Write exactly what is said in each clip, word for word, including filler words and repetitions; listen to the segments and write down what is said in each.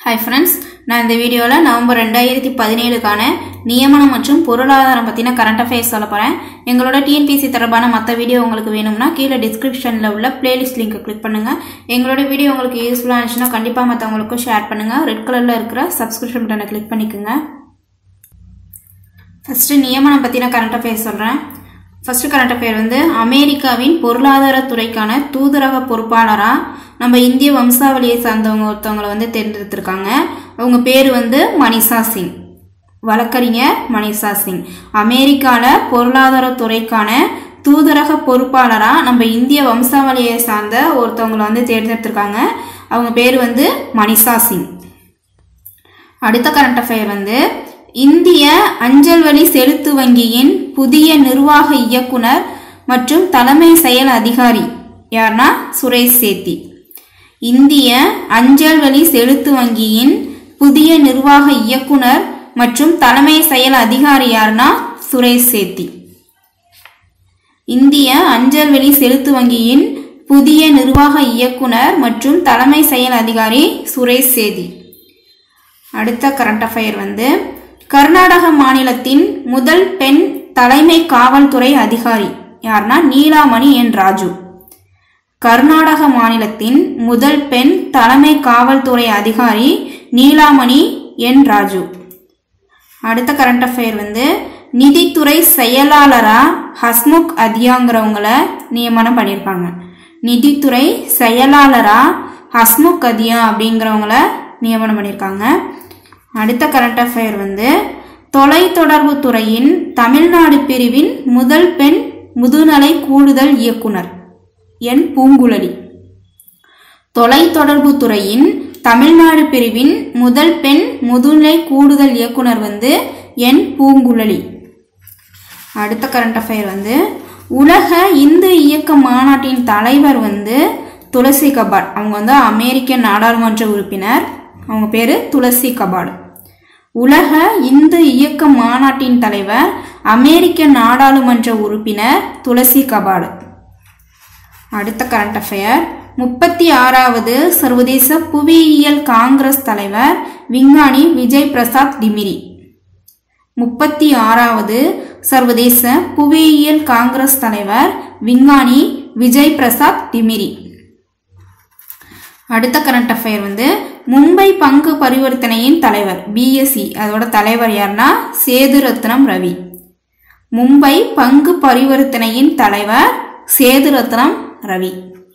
Hi friends, நான் இந்த வீடியோல நவம்பர் இரண்டாயிரத்து பதினேழு கான நியமனம் மற்றும் பொருளாதாரம் பத்தின கரண்ட் அஃபேர்ஸ் சொல்ல போறேன். எங்களோட T N P S C தொடர்பான மத்த வீடியோ உங்களுக்கு வேணும்னா கீழ டிஸ்கிரிப்ஷன்ல உள்ள பிளேலிஸ்ட் லிங்க் கிளிக் பண்ணுங்க. எங்களோட வீடியோ உங்களுக்கு யூஸ்ஃபுல்லா இருந்துச்சுனா கண்டிப்பா மத்தவங்களுக்கும் ஷேர் பண்ணுங்க. ரெட் கலர்ல இருக்கிற சப்ஸ்கிரிப்ஷன் பட்டனை கிளிக் பண்ணிக்கங்க. ஃபர்ஸ்ட் நியமனம் பத்தின கரண்ட் அஃபேர்ஸ் சொல்றேன். ஃபர்ஸ்ட் கரண்ட் அஃபேர் வந்து அமெரிக்காவின் பொருளாதார துறைக்கான தூதரக பொறுப்பாளரா நம்ம இந்திய வம்சாவளியை சார்ந்தவங்க ஒருத்தவங்களை வந்து தேர்ந்தெடுத்திருக்காங்க. அவங்க பேர் வந்து மனிஷா சிங், வழக்கறிஞர் மனிஷா சிங். அமெரிக்கால பொருளாதார துறைக்கான தூதரக பொறுப்பாளரா நம்ம இந்திய வம்சாவளியை சார்ந்த ஒருத்தவங்களை வந்து தேர்ந்தெடுத்திருக்காங்க. அவங்க பேர் வந்து மனிஷா சிங். அடுத்த கரண்ட் அஃபேர் வந்து இந்திய அஞ்சல் வழி செலுத்து வங்கியின் புதிய நிர்வாக இயக்குனர் மற்றும் தலைமை செயல் அதிகாரி யார்னா சுரேஷ் சேத்தி. இந்திய அஞ்சல் வழி செலுத்து வங்கியின் புதிய நிர்வாக இயக்குனர் மற்றும் தலைமை செயல் அதிகாரி யார்னா சுரேஷ் சேத்தி. இந்திய அஞ்சல் வழி செலுத்து வங்கியின் புதிய நிர்வாக இயக்குனர் மற்றும் தலைமை செயல் அதிகாரி சுரேஷ் சேத்தி. அடுத்த கரண்ட் அஃபேர் வந்து கர்நாடக மாநிலத்தின் முதல் பெண் தலைமை காவல்துறை அதிகாரி யார்னா நீலாமணி என் ராஜு. கர்நாடக மாநிலத்தின் முதல் பெண் தலைமை காவல்துறை அதிகாரி நீலாமணி என் ராஜு. அடுத்த கரண்ட் அஃபேர் வந்து நிதித்துறை செயலாளரா ஹஸ்முக் அதியாங்கிறவங்கள நியமனம் பண்ணியிருப்பாங்க. நிதித்துறை செயலாளரா ஹஸ்முக் அதியா அப்படிங்கிறவங்கள நியமனம் பண்ணியிருக்காங்க. அடுத்த கரண்ட் அஃபேர் வந்து தொலைத்தொடர்பு துறையின் தமிழ்நாடு பிரிவின் முதல் பெண் முதுநிலை கூடுதல் இயக்குனர் என் பூங்குழலி. தொலைத்தொடர்பு துறையின் தமிழ்நாடு பிரிவின் முதல் பெண் முதுநிலை கூடுதல் இயக்குனர் வந்து என் பூங்குழலி. அடுத்த கரண்ட் அஃபேர் வந்து உலக இந்து இயக்க மாநாட்டின் தலைவர் வந்து துளசி கபாட். அவங்க வந்து அமெரிக்க நாடாளுமன்ற உறுப்பினர். அவங்க பேரு துளசி கபாட். உலக இந்து இயக்க மாநாட்டின் தலைவர் அமெரிக்க நாடாளுமன்ற உறுப்பினர் துளசி கபாட். அடுத்த கரண்ட் அஃபேர் முப்பத்தி ஆறாவது சர்வதேச புவியியல் காங்கிரஸ் தலைவர் விஞ்ஞானி விஜய் பிரசாத் டிமிரி. முப்பத்தி ஆறாவது சர்வதேச புவியியல் காங்கிரஸ் தலைவர் விஞ்ஞானி விஜய் பிரசாத் டிமிரி. அடுத்த கரண்ட் அஃபேர் வந்து மும்பை பங்கு பரிவர்த்தனையின் தலைவர் B S E அதோட தலைவர் யார்னா சேதுரத்னம் ரவி. மும்பை பங்கு பரிவர்த்தனையின் தலைவர் சேதுரத்னம் ரவி.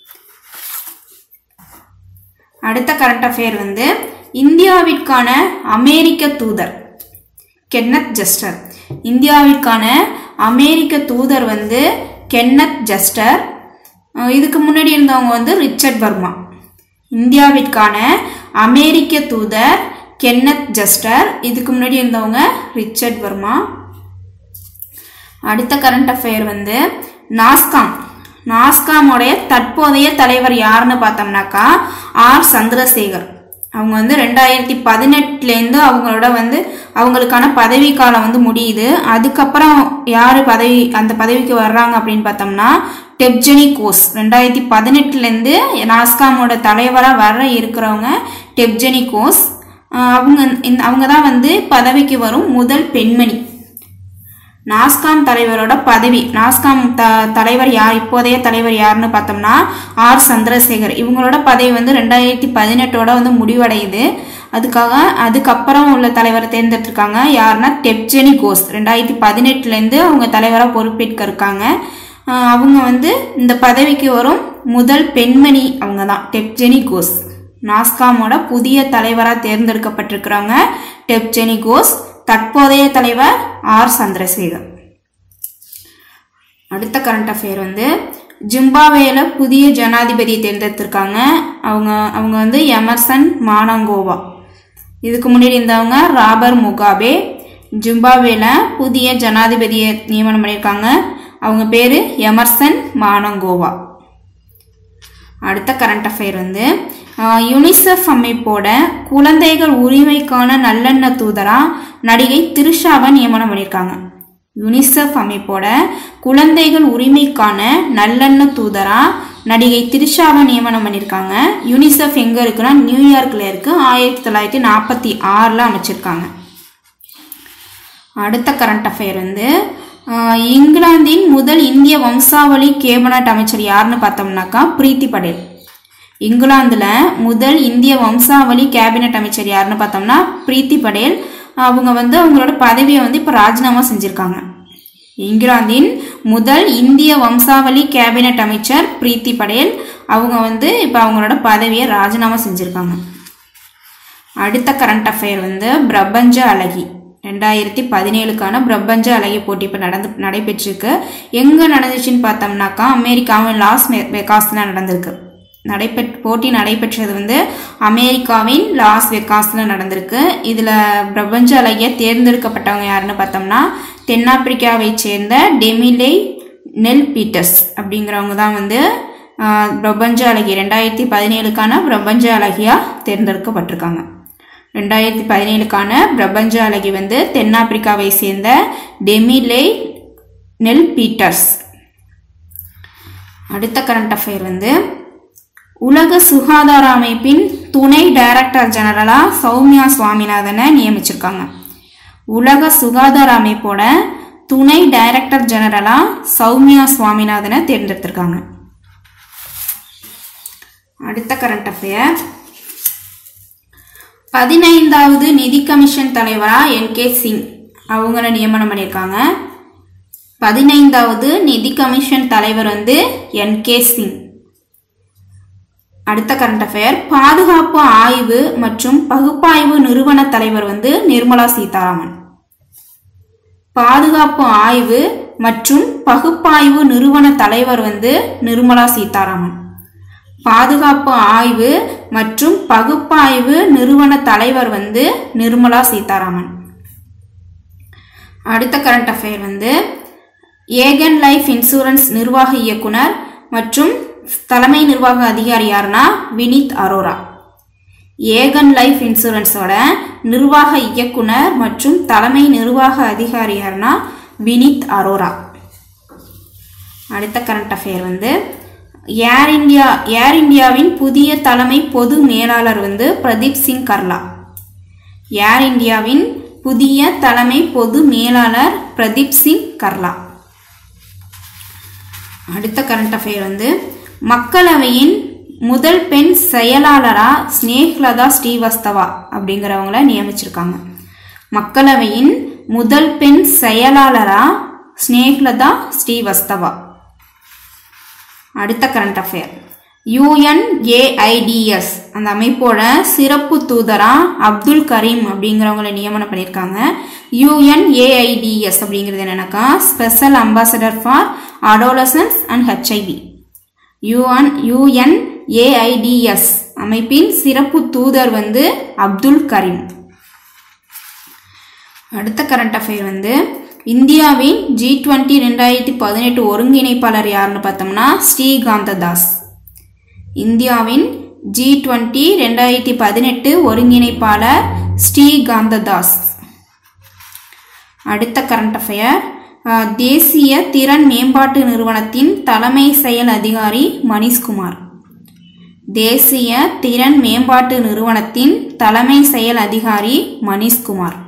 அடுத்த கரண்ட் அஃபேர் வந்து இந்தியாவிற்கான அமெரிக்க தூதர் கென்னத் ஜஸ்டர். இந்தியாவிற்கான அமெரிக்க தூதர் வந்து கென்னத் ஜஸ்டர். இதுக்கு முன்னாடி இருந்தவங்க வந்து ரிச்சர்ட் வர்மா. இந்தியாவிற்கான அமெரிக்க தூதர் கென்னத் ஜஸ்டர். இதுக்கு முன்னாடி இருந்தவங்க ரிச்சர்ட் வர்மா. அடுத்த கரண்ட் அஃபேர் வந்து நாஸ்காம். நாஸ்காமோடைய தற்போதைய தலைவர் யாருன்னு பார்த்தோம்னாக்கா ஆர் சந்திரசேகர். அவங்க வந்து ரெண்டாயிரத்தி பதினெட்டுலேருந்து அவங்களோட வந்து அவங்களுக்கான பதவி காலம் வந்து முடியுது. அதுக்கப்புறம் யார் பதவி அந்த பதவிக்கு வர்றாங்க அப்படின்னு பார்த்தோம்னா டெப்ஜெனி கோஸ். ரெண்டாயிரத்தி பதினெட்டுலேருந்து நாஸ்காமோட தலைவராக வர இருக்கிறவங்க டெப்ஜெனி கோஸ். அவங்க அவங்க தான் வந்து பதவிக்கு வரும் முதல் பெண்மணி. நாஸ்காம் தலைவரோட பதவி நாஸ்காம் த தலைவர் யார் இப்போதைய தலைவர் யாருன்னு பார்த்தோம்னா ஆர் சந்திரசேகர். இவங்களோட பதவி வந்து ரெண்டாயிரத்தி பதினெட்டோட வந்து முடிவடையுது. அதுக்காக அதுக்கப்புறம் உள்ள தலைவரை தேர்ந்தெடுத்திருக்காங்க. யாருன்னா டெப்ஜெனி கோஸ். ரெண்டாயிரத்தி பதினெட்டுலேருந்து அவங்க தலைவராக பொறுப்பேற்க இருக்காங்க. அவங்க வந்து இந்த பதவிக்கு வரும் முதல் பெண்மணி அவங்க தான் டெப்ஜெனி கோஸ். நாஸ்காமோட புதிய தலைவராக தேர்ந்தெடுக்கப்பட்டிருக்கிறவங்க டெப்ஜெனி கோஸ். தற்போதைய தலைவர் ஆர் சந்திரசேகர். அடுத்த கரண்ட் அஃபேர் வந்து ஜிம்பாப்வேல புதிய ஜனாதிபதியை தேர்ந்தெடுத்திருக்காங்க. அவங்க அவங்க வந்து எமர்சன் மானங்கோவா. இதுக்கு முன்னாடி இருந்தவங்க ராபர்ட் முகாபே. ஜிம்பாப்வேல புதிய ஜனாதிபதியை நியமனம் பண்ணியிருக்காங்க. அவங்க பேரு எமர்சன் மானங்கோவா. அடுத்த கரண்ட் அஃபேர் வந்து யுனிசெஃப் அமைப்போட குழந்தைகள் உரிமைக்கான நல்லெண்ண தூதரா நடிகை திரிஷாவை நியமனம் பண்ணியிருக்காங்க. யுனிசெஃப் அமைப்போட குழந்தைகள் உரிமைக்கான நல்லெண்ண தூதரா நடிகை திரிஷாவை நியமனம் பண்ணியிருக்காங்க. யூனிசெஃப் எங்கே இருக்குன்னா நியூயார்க்கில் இருக்குது. ஆயிரத்தி தொள்ளாயிரத்தி நாற்பத்தி ஆறில் அமைச்சிருக்காங்க. அடுத்த கரண்ட் அஃபேர் வந்து இங்கிலாந்தின் முதல் இந்திய வம்சாவளி கேபினட் அமைச்சர் யாருன்னு பார்த்தோம்னாக்கா பிரீத்தி படேல். இங்கிலாந்துல முதல் இந்திய வம்சாவளி கேபினட் அமைச்சர் யாருன்னு பார்த்தோம்னா பிரீத்தி படேல். அவங்க வந்து அவங்களோட பதவியை வந்து இப்போ ராஜினாமா செஞ்சுருக்காங்க. இங்கிலாந்தின் முதல் இந்திய வம்சாவளி கேபினட் அமைச்சர் பிரீத்தி படேல். அவங்க வந்து இப்போ அவங்களோட பதவியை ராஜினாமா செஞ்சுருக்காங்க. அடுத்த கரண்ட் அஃபேர் வந்து பிரபஞ்ச அழகி. ரெண்டாயிரத்தி பதினேழுக்கான பிரபஞ்ச அழகி போட்டி இப்போ நடந்து நடைபெற்றிருக்கு. எங்கே நடந்துச்சுன்னு பார்த்தோம்னாக்கா அமெரிக்காவின் லாஸ் வெகாஸில் நடந்திருக்கு. நடைபெற் போட்டி நடைபெற்றது வந்து அமெரிக்காவின் லாஸ் வெகாஸில் நடந்திருக்கு. இதில் பிரபஞ்ச அழகியை தேர்ந்தெடுக்கப்பட்டவங்க யாருன்னு பார்த்தோம்னா தென்னாப்பிரிக்காவை சேர்ந்த டெமிலே நெல் பீட்டர்ஸ் அப்படிங்கிறவங்க தான் வந்து பிரபஞ்ச அழகி ரெண்டாயிரத்தி பதினேழுக்கான பிரபஞ்ச அழகியாக தேர்ந்தெடுக்கப்பட்டிருக்காங்க. ரெண்டாயிரத்தி பதினேழுக்கான பிரபஞ்ச அழகி வந்து தென்னாப்பிரிக்காவை சேர்ந்த டெமிலே நெல் பீட்டர்ஸ். அடுத்த கரண்ட் அஃபேர் வந்து உலக சுகாதார அமைப்பின் துணை டைரக்டர் ஜெனரலா சௌமியா சுவாமிநாதனை நியமிச்சிருக்காங்க. உலக சுகாதார அமைப்போட துணை டைரக்டர் ஜெனரலா சௌமியா சுவாமிநாதனை தேர்ந்தெடுத்திருக்காங்க. அடுத்த கரண்ட் அஃபேர் பதினைந்தாவது நிதி கமிஷன் தலைவரா என் கே சிங் அவங்கள நியமனம் பண்ணியிருக்காங்க. பதினைந்தாவது நிதி கமிஷன் தலைவர் வந்து என் கே சிங். அடுத்த கரண்ட் அஃபேர் பாதுகாப்பு ஆய்வு மற்றும் பகுப்பாய்வு நிறுவன தலைவர் வந்து நிர்மலா சீதாராமன். பாதுகாப்பு ஆய்வு மற்றும் பகுப்பாய்வு நிறுவன தலைவர் வந்து நிர்மலா சீதாராமன். பாதுகாப்பு ஆய்வு மற்றும் பகுப்பாய்வு நிறுவன தலைவர் வந்து நிர்மலா சீதாராமன். அடுத்த கரண்ட் அஃபேர் வந்து ஏகன் லைஃப் இன்சூரன்ஸ் நிர்வாக இயக்குனர் மற்றும் தலைமை நிர்வாக அதிகாரி யாருன்னா வினித் அரோரா. ஏகன் லைஃப் இன்சூரன்ஸோட நிர்வாக இயக்குனர் மற்றும் தலைமை நிர்வாக அதிகாரி யாருன்னா வினித் அரோரா. அடுத்த கரண்ட் அஃபேர் வந்து ஏர் இந்தியா ஏர் இந்தியாவின் புதிய தலைமை பொது மேலாளர் வந்து பிரதீப் சிங் கர்லா. ஏர் இந்தியாவின் புதிய தலைமை பொது மேலாளர் பிரதீப் சிங் கர்லா. அடுத்த கரண்ட் அஃபேர் வந்து மக்களவையின் முதல் பெண் செயலாளரா ஸ்னேஹ்லதா ஸ்ரீவஸ்தவா அப்படிங்கிறவங்கள நியமிச்சிருக்காங்க. மக்களவையின் முதல் பெண் செயலாளரா ஸ்னேஹ்லதா ஸ்ரீவஸ்தவா. அடுத்த கரண்ட் அஃபேர் யுஎன்ஏஐடிஎஸ் அந்த அமைப்போட சிறப்பு தூதரா அப்துல் கரீம் அப்படிங்கிறவங்களை நியமனம் பண்ணியிருக்காங்க. யுஎன்ஏஐடிஎஸ் அப்படிங்கிறது என்னன்னாக்கா special ambassador for adolescents and HIV. UN UNAIDS அமைப்பின் சிறப்பு தூதர் வந்து அப்துல் கரீம். அடுத்த கரண்ட் அஃபேர் வந்து இந்தியாவின் ஜி டுவெண்ட்டி ரெண்டாயிரத்தி பதினெட்டு ஒருங்கிணைப்பாளர் யாருன்னு பார்த்தோம்னா ஸ்ரீகாந்த தாஸ். இந்தியாவின் ஜி டுவெண்ட்டி ரெண்டாயிரத்தி பதினெட்டு ஒருங்கிணைப்பாளர் ஸ்ரீகாந்த தாஸ். அடுத்த கரண்ட் அஃபேர் தேசிய திறன் மேம்பாட்டு நிறுவனத்தின் தலைமை செயல் அதிகாரி மணிஷ்குமார். தேசிய திறன் மேம்பாட்டு நிறுவனத்தின் தலைமை செயல் அதிகாரி மணிஷ்குமார்.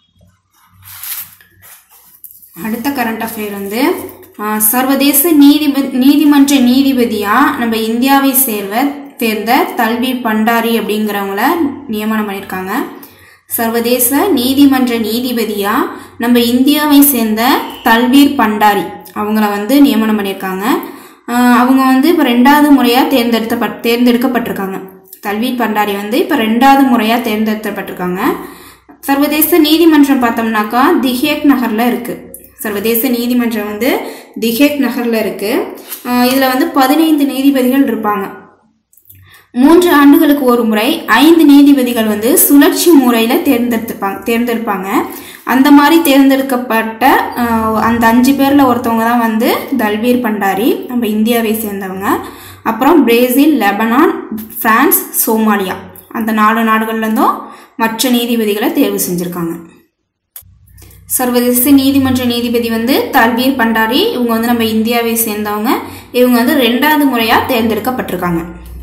அடுத்த கரண்ட் அஃபேர் வந்து சர்வதேச நீதிப நீதிமன்ற நீதிபதியா நம்ம இந்தியாவை சேர்வ சேர்ந்த தல்வீர் பண்டாரி அப்படிங்கிறவங்கள நியமனம் பண்ணியிருக்காங்க. சர்வதேச நீதிமன்ற நீதிபதியா நம்ம இந்தியாவை சேர்ந்த தல்வீர் பண்டாரி அவங்கள வந்து நியமனம் பண்ணியிருக்காங்க. அவங்க வந்து இப்போ ரெண்டாவது முறையாக தேர்ந்தெடுத்த தேர்ந்தெடுக்கப்பட்டிருக்காங்க. தல்வீர் பண்டாரி வந்து இப்போ ரெண்டாவது முறையாக தேர்ந்தெடுக்கப்பட்டிருக்காங்க. சர்வதேச நீதிமன்றம் பார்த்தோம்னாக்கா திஹேக் நகரில் இருக்குது. சர்வதேச நீதிமன்றம் வந்து திஹேக் நகரில் இருக்குது. இதில் வந்து பதினைந்து நீதிபதிகள் இருப்பாங்க. மூன்று ஆண்டுகளுக்கு ஒரு முறை ஐந்து நீதிபதிகள் வந்து சுழற்சி முறையில் தேர்ந்தெடுத்துப்பாங்க தேர்ந்தெடுப்பாங்க அந்த மாதிரி தேர்ந்தெடுக்கப்பட்ட அந்த அஞ்சு பேரில் ஒருத்தவங்க தான் வந்து தல்வீர் பண்டாரி நம்ம இந்தியாவை சேர்ந்தவங்க. அப்புறம் பிரேசில், லெபனான், பிரான்ஸ், சோமாலியா அந்த நாலு நாடுகள்லேருந்தும் மற்ற நீதிபதிகளை தேர்வு செஞ்சுருக்காங்க. சர்வதேச நீதிமன்ற நீதிபதி வந்து தல்பீர் பண்டாரி. இவங்க வந்து நம்ம இந்தியாவை சேர்ந்தவங்க. இவங்க வந்து ரெண்டாவது முறையாக தேர்ந்தெடுக்கப்பட்டிருக்காங்க.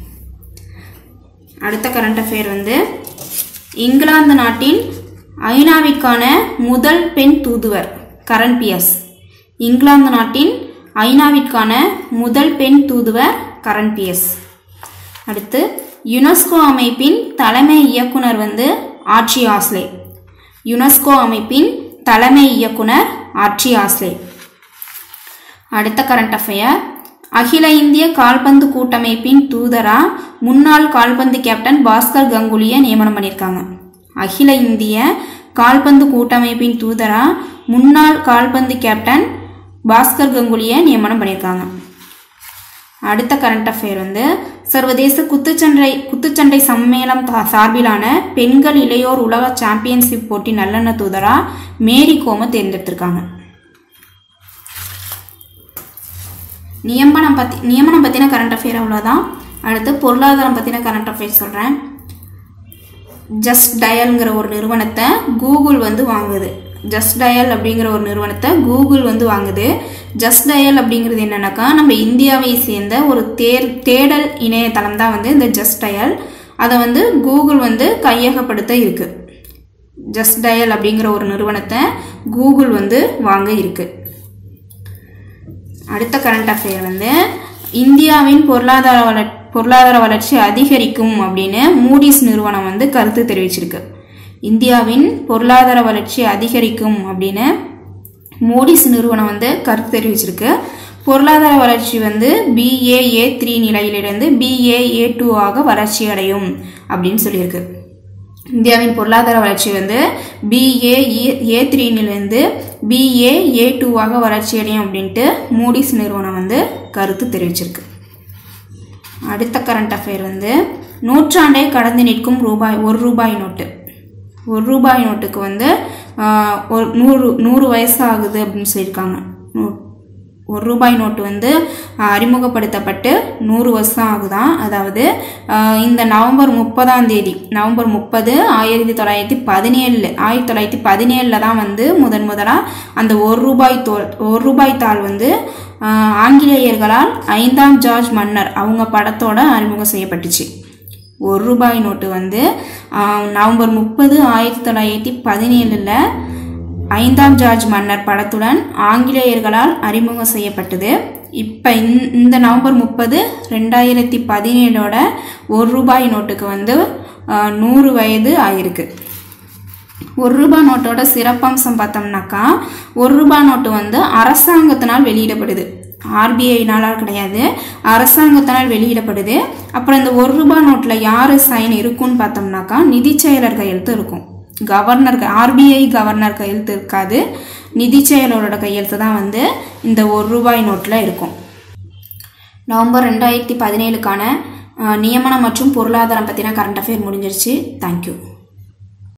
அடுத்த கரண்ட் அஃபேர் வந்து இங்கிலாந்து நாட்டின் ஐநாவிற்கான முதல் பெண் தூதுவர் கரண்ட் பியர்ஸ். இங்கிலாந்து நாட்டின் ஐநாவிற்கான முதல் பெண் தூதுவர் கரண்ட் பியர்ஸ். அடுத்து யுனெஸ்கோ அமைப்பின் தலைமை இயக்குனர் வந்து ஆர்ச்சி ஆஸ்லே. யுனெஸ்கோ அமைப்பின் தலைமை இயக்குனர் ஆர்ச்சி ஆஸ்லே. அடுத்த கரண்ட் அஃபேர் அகில இந்திய கால்பந்து கூட்டமைப்பின் தூதரா முன்னாள் கால்பந்து கேப்டன் பாஸ்கர் கங்குலியை நியமனம் பண்ணியிருக்காங்க. அகில இந்திய கால்பந்து கூட்டமைப்பின் தூதரா முன்னாள் கால்பந்து கேப்டன் பாஸ்கர் கங்குலியை நியமனம் பண்ணியிருக்காங்க. அடுத்த கரண்ட் அஃபேர் வந்து சர்வதேச குத்துச்சண்டை குத்துச்சண்டை சம்மேளம் சார்பிலான பெண்கள் இளையோர் உலக சாம்பியன்ஷிப் போட்டி நல்லெண்ண தூதரா மேரி கோமை தேர்ந்தெடுத்திருக்காங்க. நியமனம் பற்றி நியமனம் பற்றின கரண்ட் அஃபேர் அவ்வளோதான். அடுத்து பொருளாதாரம் பற்றின கரண்ட் அஃபேர் சொல்கிறேன். ஜஸ்ட் டயல்ங்கிற ஒரு நிறுவனத்தை கூகுள் வந்து வாங்குது. ஜஸ்ட் டயல் அப்படிங்கிற ஒரு நிறுவனத்தை கூகுள் வந்து வாங்குது. ஜஸ்ட் டயல் அப்படிங்கிறது என்னன்னாக்கா நம்ம இந்தியாவை சேர்ந்த ஒரு தேர் தேடல் இணையதளம் தான் வந்து இந்த ஜஸ்ட் டயல். அதை வந்து கூகுள் வந்து கையகப்படுத்த இருக்கு. ஜஸ்ட் டயல் அப்படிங்கிற ஒரு நிறுவனத்தை கூகுள் வந்து வாங்க இருக்கு. அடுத்த கரண்ட் அஃபேர் வந்து இந்தியாவின் பொருளாதார வளர்ச்சி பொருளாதார வளர்ச்சி அதிகரிக்கும் அப்படின்னு மூடிஸ் நிறுவனம் வந்து கருத்து தெரிவிச்சிருக்கு. இந்தியாவின் பொருளாதார வளர்ச்சி அதிகரிக்கும் அப்படின்னு மூடிஸ் நிறுவனம் வந்து கருத்து தெரிவிச்சிருக்கு. பொருளாதார வளர்ச்சி வந்து பிஏஏ த்ரீ நிலையிலிருந்து பிஏஏ டூ ஆக வளர்ச்சி அடையும் அப்படின்னு சொல்லியிருக்கு. இந்தியாவின் பொருளாதார வளர்ச்சி வந்து பிஏஏ த்ரீ நிலையிலிருந்து பிஏஏ டூ ஆக வளர்ச்சி அடையும் அப்படின்ட்டு மூடிஸ் நிறுவனம் வந்து கருத்து தெரிவிச்சிருக்கு. அடுத்த கரண்ட் அஃபேர் வந்து நூற்றாண்டை கடந்து நிற்கும் ரூபாய் ஒரு ரூபாய் நோட்டு. ஒரு ரூபாய் நோட்டுக்கு வந்து ஒரு நூறு நூறு வயசு ஆகுது அப்படின்னு சொல்லியிருக்காங்க. ஒரு ரூபாய் நோட்டு வந்து அறிமுகப்படுத்தப்பட்டு நூறு வருஷம் ஆகுதான். அதாவது இந்த நவம்பர் முப்பதாம் தேதி நவம்பர் முப்பது ஆயிரத்தி தொள்ளாயிரத்தி பதினேழு ஆயிரத்தி தொள்ளாயிரத்தி பதினேழில் தான் வந்து முதன் முதலாக அந்த ஒரு ரூபாய் தோல் ஒரு ரூபாய் தாள் வந்து ஆங்கிலேயர்களால் ஐந்தாம் ஜார்ஜ் மன்னர் அவங்க படத்தோட அறிமுகம் செய்யப்பட்டுச்சு. ஒரு ரூபாய் நோட்டு வந்து நவம்பர் முப்பது ஆயிரத்தி தொள்ளாயிரத்தி பதினேழில் ஐந்தாம் ஜார்ஜ் மன்னர் படத்துடன் ஆங்கிலேயர்களால் அறிமுகம் செய்யப்பட்டது. இப்போ இந்த நவம்பர் முப்பது ரெண்டாயிரத்தி பதினேழோட ஒரு ரூபாய் நோட்டுக்கு வந்து நூறு வயது ஆயிருக்கு. ஒரு ரூபாய் நோட்டோட சிறப்பம்சம் பார்த்தோம்னாக்கா ஒரு ரூபாய் நோட்டு வந்து அரசாங்கத்தினால் வெளியிடப்படுது. ஆர்பிஐனால கிடையாது, அரசாங்கத்தினால் வெளியிடப்படுது. அப்புறம் இந்த ஒரு ரூபாய் நோட்டில் யார் சைன் இருக்குன்னு பார்த்தோம்னாக்கா நிதி செயலர் கையெழுத்து இருக்கும். கவர்னர் ஆர்பிஐ கவர்னர் கையெழுத்து இருக்காது, நிதி செயலரோட கையெழுத்து தான் வந்து இந்த ஒரு ரூபாய் நோட்டில் இருக்கும். நவம்பர் ரெண்டாயிரத்தி பதினேழுக்கான நியமனம் மற்றும் பொருளாதாரம் பற்றின கரண்ட் அஃபேர் முடிஞ்சிருச்சு. தேங்க்யூ.